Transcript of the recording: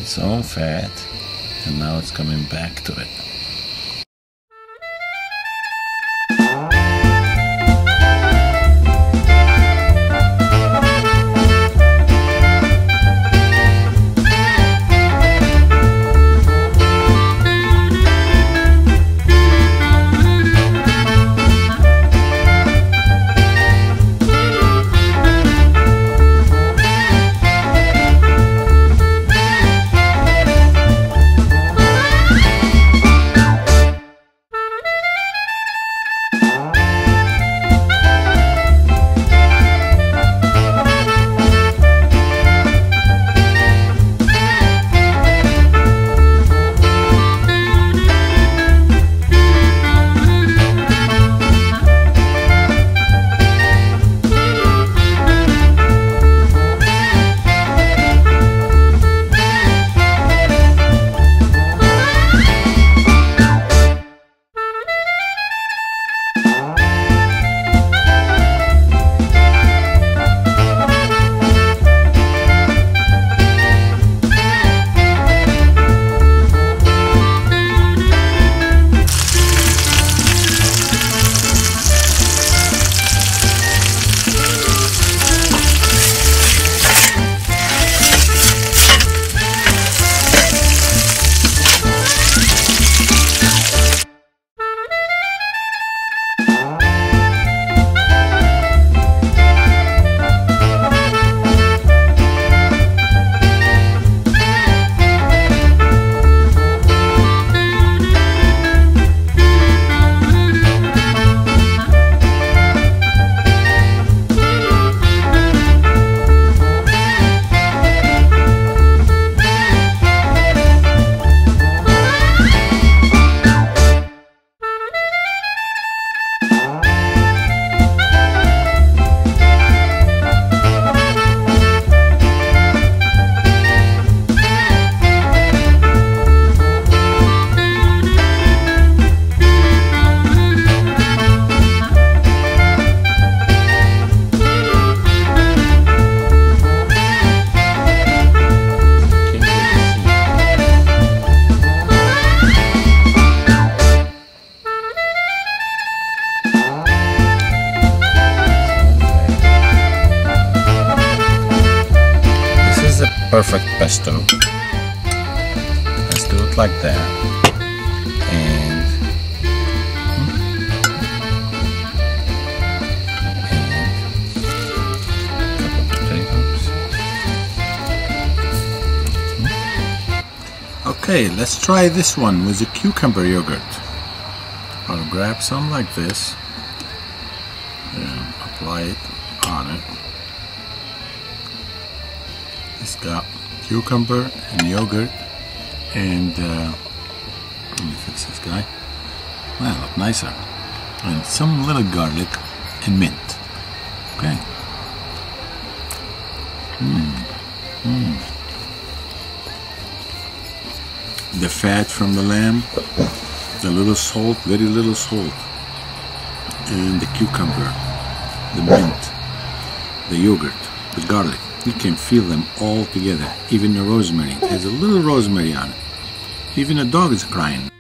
its own fat, and now it's coming back to it. Perfect pesto. Let's do it like that. And couple potatoes. Okay, let's try this one with the cucumber yogurt. I'll grab some like this and apply it on it. It's got cucumber and yogurt and let me fix this guy. Well, look nicer. And some little garlic and mint. Okay. The fat from the lamb, the little salt, very little salt, and the cucumber, the mint, the yogurt, the garlic. You can feel them all together. Even the rosemary. There's a little rosemary on it. Even the dog is crying.